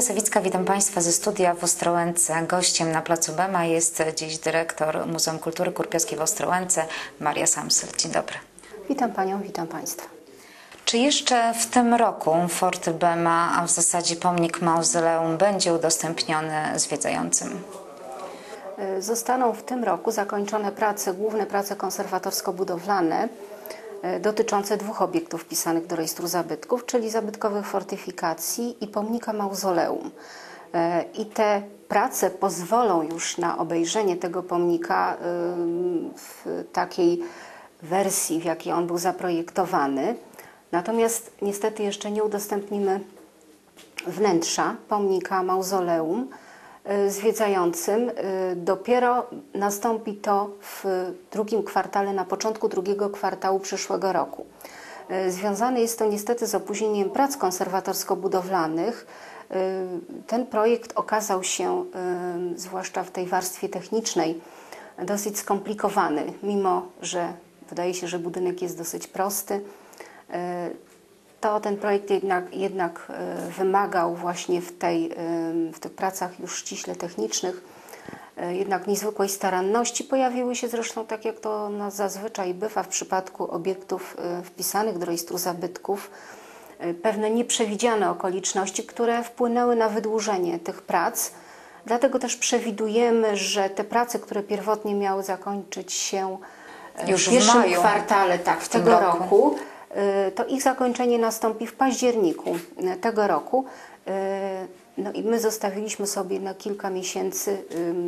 Sawicka, witam Państwa ze studia w Ostrołęce. Gościem na placu Bema jest dziś dyrektor Muzeum Kultury Kurpiowskiej w Ostrołęce, Maria Samsel. Dzień dobry. Witam Panią, witam Państwa. Czy jeszcze w tym roku Fort Bema, a w zasadzie pomnik mauzoleum będzie udostępniony zwiedzającym? Zostaną w tym roku zakończone główne prace konserwatorsko-budowlane dotyczące dwóch obiektów wpisanych do rejestru zabytków, czyli zabytkowych fortyfikacji i pomnika mauzoleum. I te prace pozwolą już na obejrzenie tego pomnika w takiej wersji, w jakiej on był zaprojektowany. Natomiast niestety jeszcze nie udostępnimy wnętrza pomnika mauzoleum zwiedzającym. Dopiero nastąpi to w drugim kwartale, na początku drugiego kwartału przyszłego roku. Związane jest to niestety z opóźnieniem prac konserwatorsko-budowlanych. Ten projekt okazał się, zwłaszcza w tej warstwie technicznej, dosyć skomplikowany, mimo że wydaje się, że budynek jest dosyć prosty. To ten projekt jednak wymagał właśnie w tych pracach już ściśle technicznych jednak niezwykłej staranności. Pojawiły się zresztą, tak jak to zazwyczaj bywa w przypadku obiektów wpisanych do rejestru zabytków, pewne nieprzewidziane okoliczności, które wpłynęły na wydłużenie tych prac. Dlatego też przewidujemy, że te prace, które pierwotnie miały zakończyć się już w pierwszym kwartale tego roku, to ich zakończenie nastąpi w październiku tego roku. No i my zostawiliśmy sobie na kilka miesięcy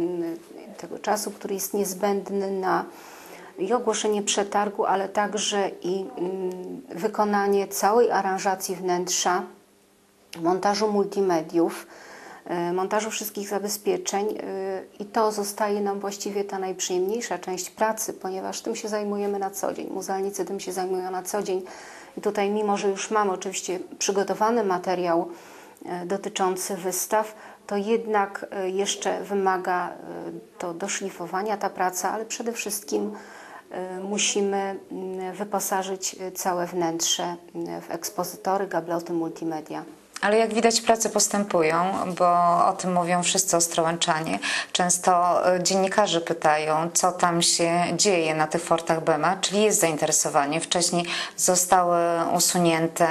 tego czasu, który jest niezbędny na i ogłoszenie przetargu, ale także i wykonanie całej aranżacji wnętrza, montażu multimediów, montażu wszystkich zabezpieczeń i to zostaje nam właściwie ta najprzyjemniejsza część pracy, ponieważ tym się zajmujemy na co dzień. Muzealnicy tym się zajmują na co dzień i tutaj, mimo że już mamy oczywiście przygotowany materiał dotyczący wystaw, to jednak jeszcze wymaga to doszlifowania ta praca, ale przede wszystkim musimy wyposażyć całe wnętrze w ekspozytory, gabloty, multimedia. Ale jak widać, prace postępują, bo o tym mówią wszyscy ostrołęczanie. Często dziennikarze pytają, co tam się dzieje na tych fortach Bema, czyli jest zainteresowanie. Wcześniej zostały usunięte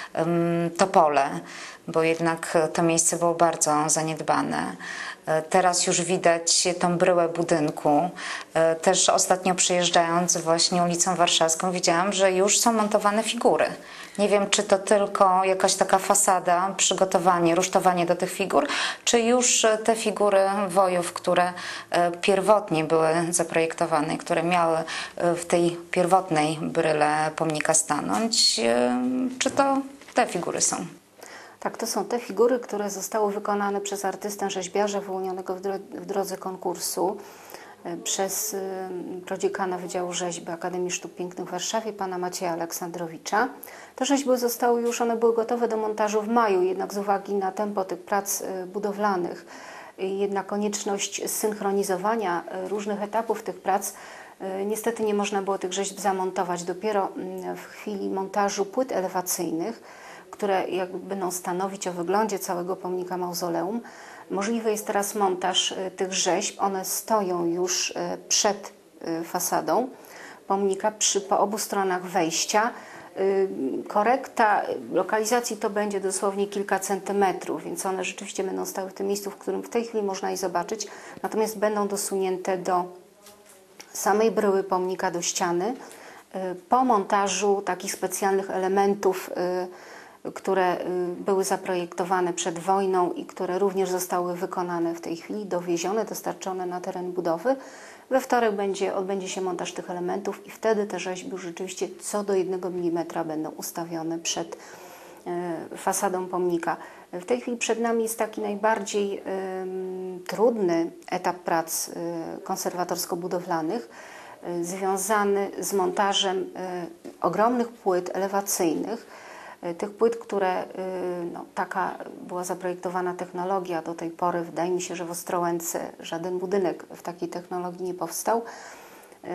topole, bo jednak to miejsce było bardzo zaniedbane. Teraz już widać tą bryłę budynku. Też ostatnio przejeżdżając właśnie ulicą Warszawską widziałam, że już są montowane figury. Nie wiem, czy to tylko jakaś taka fasada, przygotowanie, rusztowanie do tych figur, czy już te figury wojów, które pierwotnie były zaprojektowane, które miały w tej pierwotnej bryle pomnika stanąć, czy to te figury są? Tak, to są te figury, które zostały wykonane przez artystę rzeźbiarza wyłonionego w drodze konkursu przez prodziekana Wydziału Rzeźby Akademii Sztuk Pięknych w Warszawie, pana Macieja Aleksandrowicza. Te rzeźby one były gotowe do montażu w maju, jednak z uwagi na tempo tych prac budowlanych i jednak konieczność synchronizowania różnych etapów tych prac, niestety nie można było tych rzeźb zamontować. Dopiero w chwili montażu płyt elewacyjnych, które jakby będą stanowić o wyglądzie całego pomnika mauzoleum, możliwy jest teraz montaż tych rzeźb. One stoją już przed fasadą pomnika, po obu stronach wejścia. Korekta lokalizacji to będzie dosłownie kilka centymetrów, więc one rzeczywiście będą stały w tym miejscu, w którym w tej chwili można je zobaczyć, natomiast będą dosunięte do samej bryły pomnika, do ściany, po montażu takich specjalnych elementów, które były zaprojektowane przed wojną i które również zostały wykonane w tej chwili, dowiezione, dostarczone na teren budowy. We wtorek odbędzie się montaż tych elementów i wtedy te rzeźby już rzeczywiście co do 1 mm będą ustawione przed fasadą pomnika. W tej chwili przed nami jest taki najbardziej trudny etap prac konserwatorsko-budowlanych, związany z montażem ogromnych płyt elewacyjnych, tych płyt, które taka była zaprojektowana technologia do tej pory. Wydaje mi się, że w Ostrołęce żaden budynek w takiej technologii nie powstał.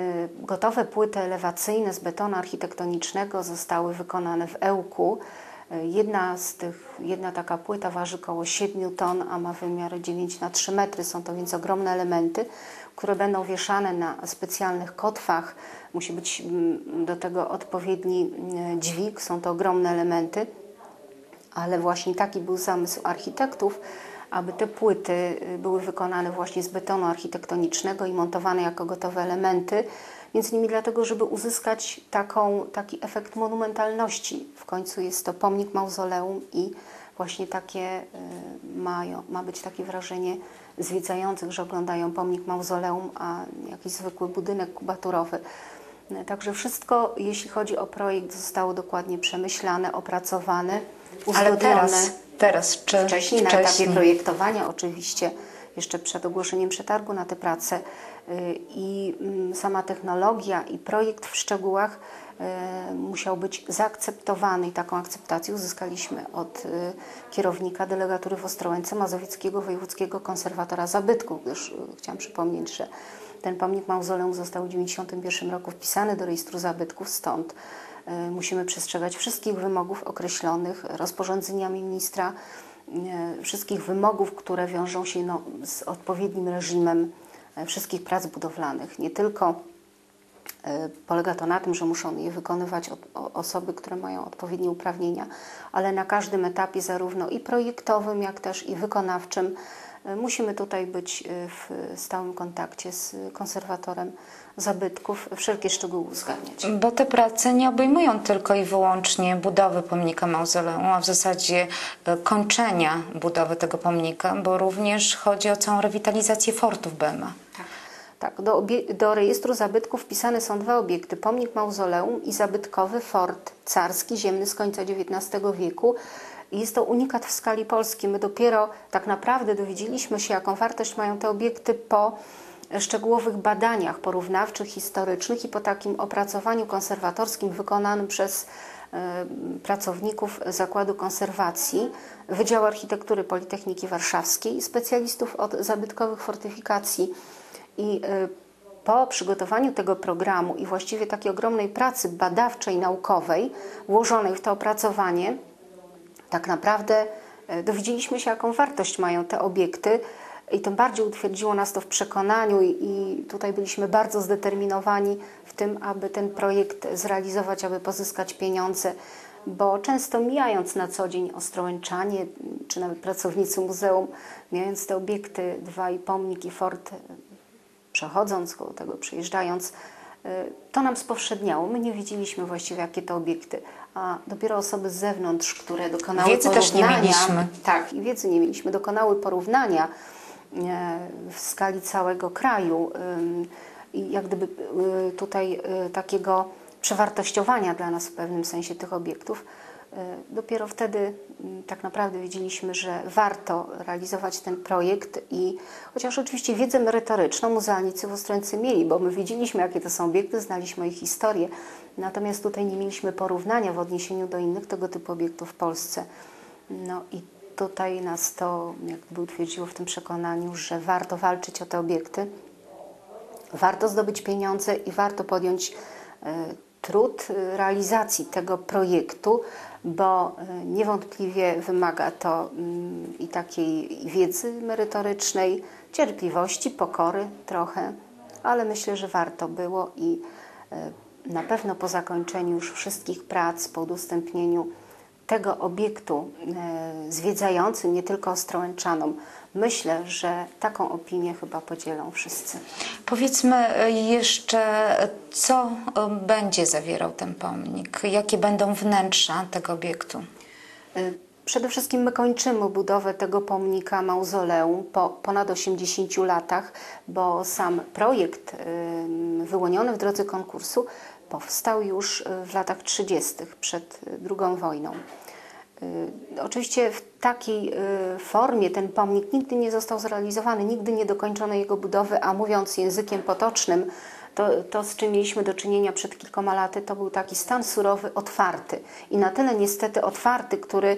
Gotowe płyty elewacyjne z betonu architektonicznego zostały wykonane w Ełku Jedna taka płyta waży około 7 ton, a ma wymiar 9 na 3 metry. Są to więc ogromne elementy, które będą wieszane na specjalnych kotwach. Musi być do tego odpowiedni dźwig. Są to ogromne elementy, ale właśnie taki był zamysł architektów, aby te płyty były wykonane właśnie z betonu architektonicznego i montowane jako gotowe elementy. Między innymi dlatego, żeby uzyskać taki efekt monumentalności. W końcu jest to pomnik mauzoleum i właśnie takie ma być takie wrażenie zwiedzających, że oglądają pomnik mauzoleum, a jakiś zwykły budynek kubaturowy. Także wszystko, jeśli chodzi o projekt, zostało dokładnie przemyślane, opracowane, uzgodnione. Ale teraz czy wcześniej, na etapie projektowania oczywiście, jeszcze przed ogłoszeniem przetargu na te prace, i sama technologia i projekt w szczegółach musiał być zaakceptowany i taką akceptację uzyskaliśmy od kierownika delegatury w Ostrołęce Mazowieckiego Wojewódzkiego Konserwatora Zabytków, gdyż chciałam przypomnieć, że ten pomnik mauzoleum został w 1991 roku wpisany do rejestru zabytków, stąd musimy przestrzegać wszystkich wymogów określonych rozporządzeniami ministra, wszystkich wymogów, które wiążą się z odpowiednim reżimem wszystkich prac budowlanych. Nie tylko polega to na tym, że muszą je wykonywać osoby, które mają odpowiednie uprawnienia, ale na każdym etapie, zarówno i projektowym, jak też i wykonawczym, musimy tutaj być w stałym kontakcie z konserwatorem zabytków, wszelkie szczegóły uzgadniać. Bo te prace nie obejmują tylko i wyłącznie budowy pomnika mauzoleum, a w zasadzie kończenia budowy tego pomnika, bo również chodzi o całą rewitalizację fortów BEMA. Tak, do rejestru zabytków wpisane są 2 obiekty, pomnik mauzoleum i zabytkowy fort carski, ziemny z końca XIX wieku. Jest to unikat w skali Polski. My dopiero tak naprawdę dowiedzieliśmy się, jaką wartość mają te obiekty po szczegółowych badaniach porównawczych, historycznych i po takim opracowaniu konserwatorskim wykonanym przez pracowników Zakładu Konserwacji, Wydziału Architektury Politechniki Warszawskiej i specjalistów od zabytkowych fortyfikacji. I po przygotowaniu tego programu i właściwie takiej ogromnej pracy badawczej, naukowej, włożonej w to opracowanie, tak naprawdę dowiedzieliśmy się, jaką wartość mają te obiekty i tym bardziej utwierdziło nas to w przekonaniu i tutaj byliśmy bardzo zdeterminowani w tym, aby ten projekt zrealizować, aby pozyskać pieniądze, bo często mijając na co dzień ostrołęczanie, czy nawet pracownicy muzeum, mijając te obiekty, 2 i pomnik i fort, przechodząc koło tego, przejeżdżając, to nam spowszedniało. My nie wiedzieliśmy właściwie, jakie to obiekty, a dopiero osoby z zewnątrz, które dokonały wiedzy porównania... też nie mieliśmy. Tak, i wiedzy nie mieliśmy. Dokonały porównania w skali całego kraju i jak gdyby tutaj takiego przewartościowania dla nas w pewnym sensie tych obiektów. Dopiero wtedy tak naprawdę wiedzieliśmy, że warto realizować ten projekt i chociaż oczywiście wiedzę merytoryczną muzealnicy w Ostrołęce mieli, bo my wiedzieliśmy, jakie to są obiekty, znaliśmy ich historię, natomiast tutaj nie mieliśmy porównania w odniesieniu do innych tego typu obiektów w Polsce. No i tutaj nas to jakby utwierdziło w tym przekonaniu, że warto walczyć o te obiekty, warto zdobyć pieniądze i warto podjąć trud realizacji tego projektu, bo niewątpliwie wymaga to i takiej wiedzy merytorycznej, cierpliwości, pokory trochę, ale myślę, że warto było i na pewno po zakończeniu już wszystkich prac, po udostępnieniu tego obiektu zwiedzającym, nie tylko ostrołęczanom, myślę, że taką opinię chyba podzielą wszyscy. Powiedzmy jeszcze, co będzie zawierał ten pomnik? Jakie będą wnętrza tego obiektu? Przede wszystkim my kończymy budowę tego pomnika mauzoleum po ponad 80 latach, bo sam projekt wyłoniony w drodze konkursu powstał już w latach 30. przed II wojną. Oczywiście w takiej formie ten pomnik nigdy nie został zrealizowany, nigdy nie dokończono jego budowy, a mówiąc językiem potocznym, to z czym mieliśmy do czynienia przed kilkoma laty, to był taki stan surowy, otwarty. I na tyle niestety otwarty,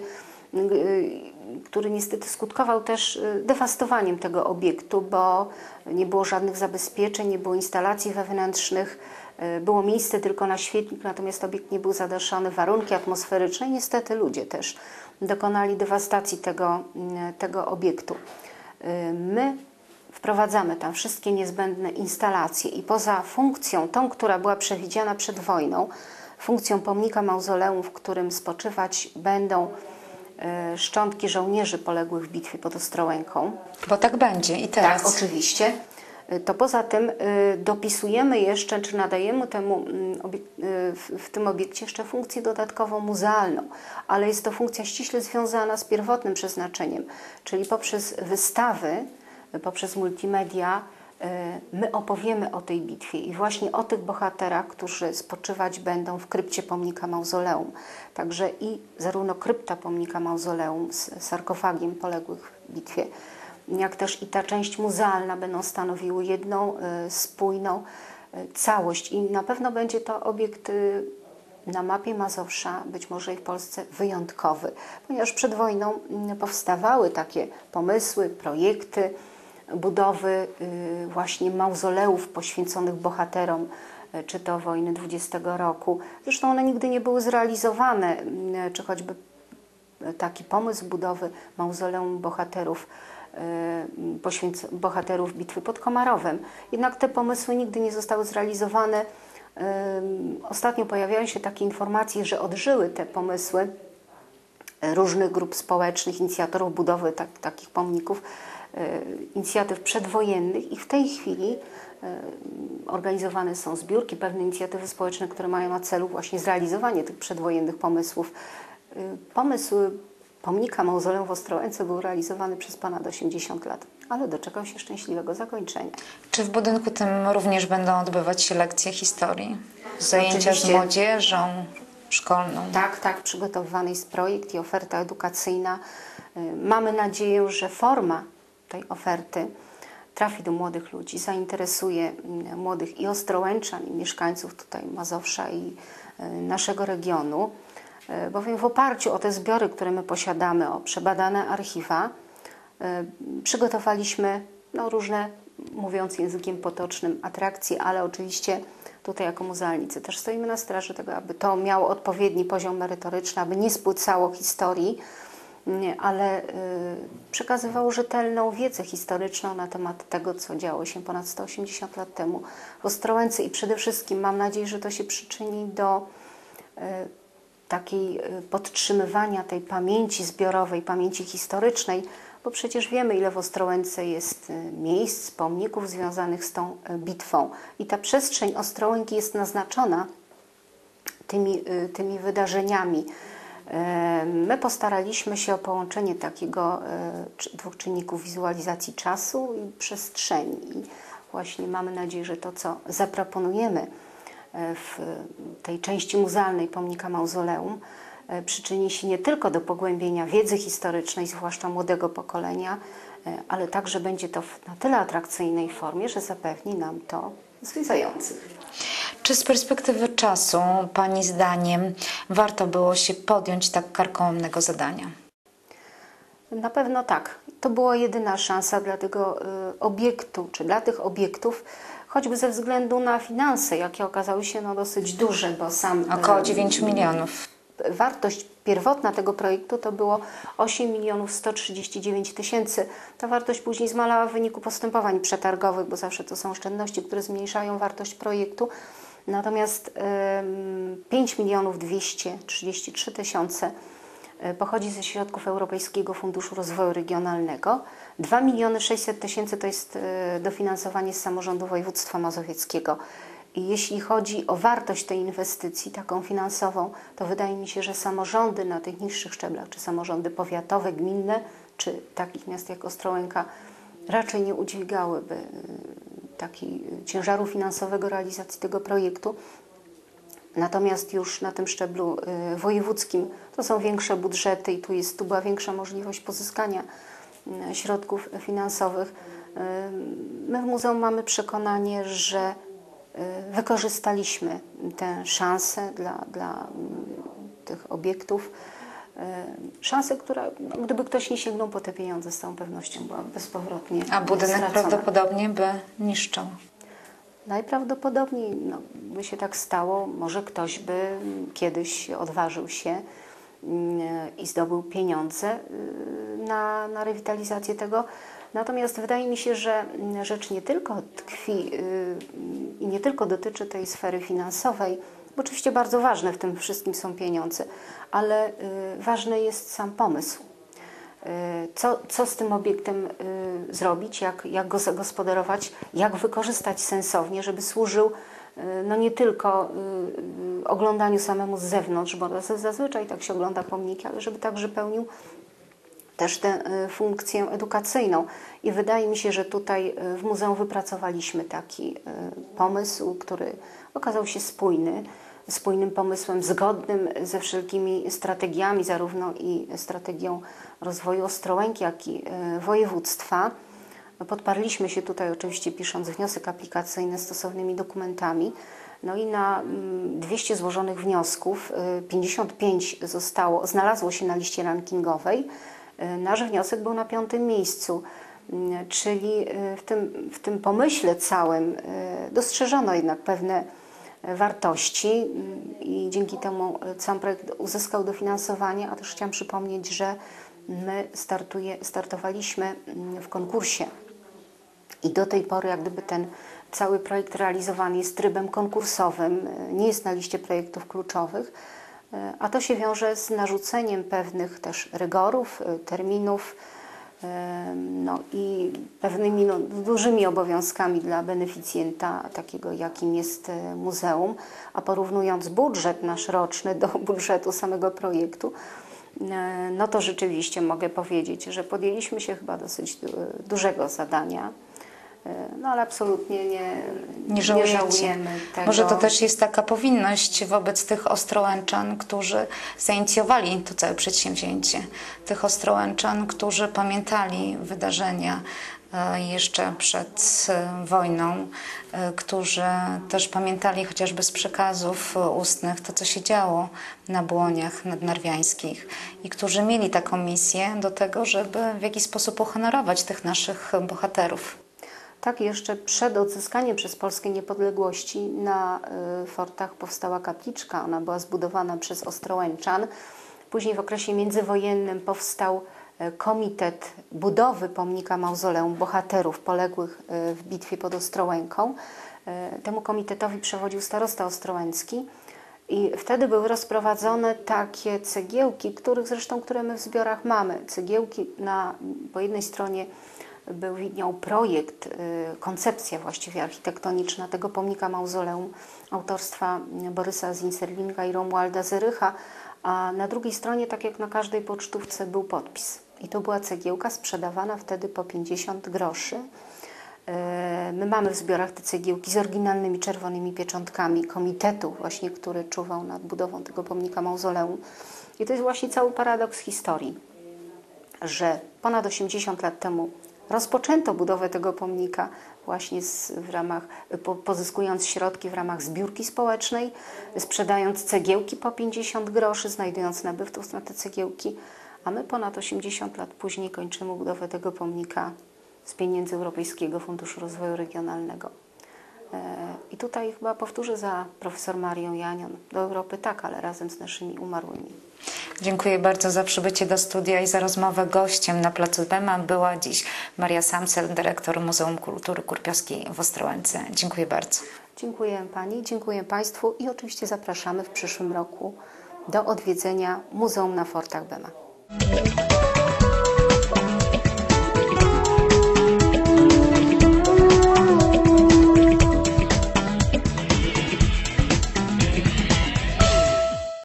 który niestety skutkował też dewastowaniem tego obiektu, bo nie było żadnych zabezpieczeń, nie było instalacji wewnętrznych, Było miejsce tylko na świetlik, natomiast obiekt nie był zadaszony, warunki atmosferyczne i niestety ludzie też dokonali dewastacji tego obiektu. My wprowadzamy tam wszystkie niezbędne instalacje i poza funkcją, tą, która była przewidziana przed wojną, funkcją pomnika mauzoleum, w którym spoczywać będą szczątki żołnierzy poległych w bitwie pod Ostrołęką. Bo tak będzie i teraz. Tak, oczywiście. To poza tym dopisujemy jeszcze, czy nadajemy w tym obiekcie jeszcze funkcję dodatkową muzealną, ale jest to funkcja ściśle związana z pierwotnym przeznaczeniem, czyli poprzez wystawy, poprzez multimedia my opowiemy o tej bitwie i właśnie o tych bohaterach, którzy spoczywać będą w krypcie pomnika mauzoleum. Także i zarówno krypta pomnika mauzoleum z sarkofagiem poległych w bitwie, jak też i ta część muzealna będą stanowiły jedną spójną całość i na pewno będzie to obiekt na mapie Mazowsza, być może i w Polsce wyjątkowy, ponieważ przed wojną powstawały takie pomysły, projekty budowy właśnie mauzoleów poświęconych bohaterom, czy to wojny 20 roku. Zresztą one nigdy nie były zrealizowane, czy choćby taki pomysł budowy mauzoleum bohaterów bitwy pod Komarowem. Jednak te pomysły nigdy nie zostały zrealizowane. Ostatnio pojawiają się takie informacje, że odżyły te pomysły różnych grup społecznych, inicjatorów budowy takich pomników, inicjatyw przedwojennych i w tej chwili organizowane są zbiórki, pewne inicjatywy społeczne, które mają na celu właśnie zrealizowanie tych przedwojennych pomysłów. Pomysł pomnika mauzoleum w Ostrołęce był realizowany przez ponad 80 lat, ale doczekał się szczęśliwego zakończenia. Czy w budynku tym również będą odbywać się lekcje historii? Zajęcia Oczywiście. z młodzieżą szkolną? Tak, przygotowywany jest projekt i oferta edukacyjna. Mamy nadzieję, że forma tej oferty trafi do młodych ludzi, zainteresuje młodych i ostrołęczan, i mieszkańców tutaj Mazowsza i naszego regionu, bowiem w oparciu o te zbiory, które my posiadamy, o przebadane archiwa, przygotowaliśmy różne, mówiąc językiem potocznym, atrakcje, ale oczywiście tutaj jako muzealnicy też stoimy na straży tego, aby to miało odpowiedni poziom merytoryczny, aby nie spłycało historii, ale przekazywało rzetelną wiedzę historyczną na temat tego, co działo się ponad 180 lat temu w Ostrołęce i przede wszystkim mam nadzieję, że to się przyczyni do takiej podtrzymywania tej pamięci zbiorowej, pamięci historycznej, bo przecież wiemy, ile w Ostrołęce jest miejsc, pomników związanych z tą bitwą i ta przestrzeń Ostrołęki jest naznaczona tymi wydarzeniami. My postaraliśmy się o połączenie takiego dwóch czynników wizualizacji czasu i przestrzeni. I właśnie mamy nadzieję, że to, co zaproponujemy w tej części muzealnej pomnika mauzoleum, przyczyni się nie tylko do pogłębienia wiedzy historycznej, zwłaszcza młodego pokolenia, ale także będzie to na tyle atrakcyjnej formie, że zapewni nam to zwiedzających. Czy z perspektywy czasu, Pani zdaniem, warto było się podjąć tak karkołomnego zadania? Na pewno tak. To była jedyna szansa dla tego obiektu, czy dla tych obiektów, choćby ze względu na finanse, jakie okazały się dosyć duże, bo sam... Około 9 milionów. Wartość pierwotna tego projektu to było 8 139 000. Ta wartość później zmalała w wyniku postępowań przetargowych, bo zawsze to są oszczędności, które zmniejszają wartość projektu. Natomiast 5 233 000 pochodzi ze środków Europejskiego Funduszu Rozwoju Regionalnego. 2 600 000 to jest dofinansowanie z samorządu województwa mazowieckiego. I jeśli chodzi o wartość tej inwestycji, taką finansową, to wydaje mi się, że samorządy na tych niższych szczeblach, czy samorządy powiatowe, gminne, czy takich miast jak Ostrołęka, raczej nie udźwigałyby ciężaru finansowego realizacji tego projektu. Natomiast już na tym szczeblu wojewódzkim to są większe budżety i tu była większa możliwość pozyskania środków finansowych. My w muzeum mamy przekonanie, że wykorzystaliśmy tę szansę dla tych obiektów. Szansę, która, gdyby ktoś nie sięgnął po te pieniądze, z całą pewnością była bezpowrotnie A budynek stracona. prawdopodobnie by niszczał. Najprawdopodobniej by się tak stało, może ktoś by kiedyś odważył się i zdobył pieniądze na rewitalizację tego. Natomiast wydaje mi się, że rzecz nie tylko tkwi i nie tylko dotyczy tej sfery finansowej, bo oczywiście bardzo ważne w tym wszystkim są pieniądze, ale ważny jest sam pomysł. Co z tym obiektem zrobić, jak go zagospodarować, jak wykorzystać sensownie, żeby służył nie tylko oglądaniu samemu z zewnątrz, bo zazwyczaj tak się ogląda pomniki, ale żeby także pełnił też tę funkcję edukacyjną. I wydaje mi się, że tutaj w muzeum wypracowaliśmy taki pomysł, który okazał się spójnym pomysłem, zgodnym ze wszelkimi strategiami, zarówno i strategią rozwoju Ostrołęki, jak i województwa. Podparliśmy się tutaj oczywiście pisząc wniosek aplikacyjny stosownymi dokumentami. No i na 200 złożonych wniosków 55 znalazło się na liście rankingowej. Nasz wniosek był na 5. miejscu, czyli w tym pomyśle całym dostrzeżono jednak pewne wartości i dzięki temu sam projekt uzyskał dofinansowanie, a też chciałam przypomnieć, że my startowaliśmy w konkursie i do tej pory jak gdyby ten cały projekt realizowany jest trybem konkursowym, nie jest na liście projektów kluczowych, a to się wiąże z narzuceniem pewnych też rygorów, terminów, i pewnymi dużymi obowiązkami dla beneficjenta, takiego jakim jest muzeum, a porównując budżet nasz roczny do budżetu samego projektu, to rzeczywiście mogę powiedzieć, że podjęliśmy się chyba dosyć dużego zadania. Ale absolutnie nie żałujemy tego. Może to też jest taka powinność wobec tych Ostrołęczan, którzy zainicjowali to całe przedsięwzięcie. Tych Ostrołęczan, którzy pamiętali wydarzenia jeszcze przed wojną, którzy też pamiętali chociażby z przekazów ustnych to, co się działo na Błoniach nadnarwiańskich i którzy mieli taką misję do tego, żeby w jakiś sposób uhonorować tych naszych bohaterów. Tak, jeszcze przed odzyskaniem przez Polskę niepodległości na fortach powstała kapliczka. Ona była zbudowana przez Ostrołęczan. Później w okresie międzywojennym powstał komitet budowy pomnika mauzoleum bohaterów poległych w bitwie pod Ostrołęką. Temu komitetowi przewodził starosta ostrołęcki i wtedy były rozprowadzone takie cegiełki, które my w zbiorach mamy. Cegiełki po jednej stronie widniał projekt, koncepcja właściwie architektoniczna tego pomnika mauzoleum autorstwa Borysa Zinserlinga i Romualda Zerycha, a na drugiej stronie, tak jak na każdej pocztówce, był podpis. I to była cegiełka sprzedawana wtedy po 50 groszy. My mamy w zbiorach te cegiełki z oryginalnymi czerwonymi pieczątkami komitetu właśnie, który czuwał nad budową tego pomnika mauzoleum. I to jest właśnie cały paradoks historii, że ponad 80 lat temu rozpoczęto budowę tego pomnika właśnie pozyskując środki w ramach zbiórki społecznej, sprzedając cegiełki po 50 groszy, znajdując nabywców na te cegiełki, a my ponad 80 lat później kończymy budowę tego pomnika z pieniędzy Europejskiego Funduszu Rozwoju Regionalnego. I tutaj chyba powtórzę za profesor Marią Janion, do Europy tak, ale razem z naszymi umarłymi. Dziękuję bardzo za przybycie do studia i za rozmowę. Gościem na placu Bema była dziś Maria Samsel, dyrektor Muzeum Kultury Kurpiowskiej w Ostrołęce. Dziękuję bardzo. Dziękuję Pani, dziękuję Państwu i oczywiście zapraszamy w przyszłym roku do odwiedzenia Muzeum na Fortach Bema.